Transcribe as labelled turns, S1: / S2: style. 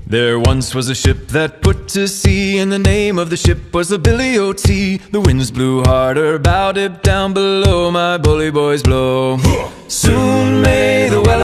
S1: There once was a ship that put to sea, and the name of the ship was the Billy O.T. The winds blew harder, bowed it down below, my bully boys blow. Soon may